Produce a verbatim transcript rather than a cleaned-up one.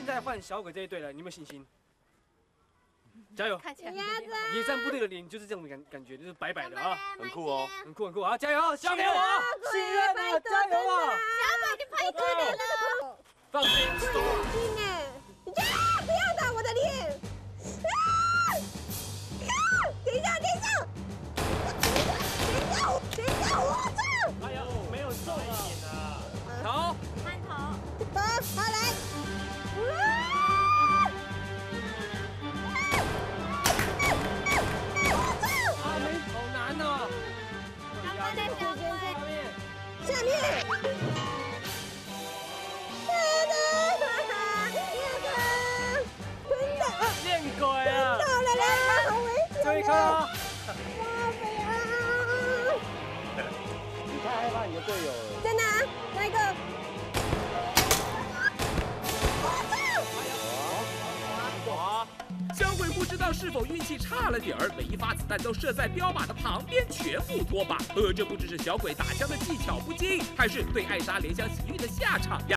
在换小鬼这一队了，你有没有信心？加油！ 看起来野战部队的脸就是这种感感觉，就是白白的啊， 很酷哦， 很酷很酷啊！加油，交给我，信任啊，加油啊！ 小鬼，你拍到你了！ 放心， 心哎！呀！不要打我的脸！啊！等一下，等一下！等一下，等一下，我操！ 哎呀，没有中啊！好， 探头。 好，好来。 阿梅好难哦！ 小鬼在小鬼下面。 见鬼啊！ 到了啦，好危险！ 这一颗啊！ 你太害怕你的队友了。 在哪？哪一个？ 小鬼不知道是否运气差了点儿，每一发子弹都射在标靶的旁边，全部脱靶。呃，这不只是小鬼打枪的技巧不精，还是对艾莎怜香惜玉的下场呀。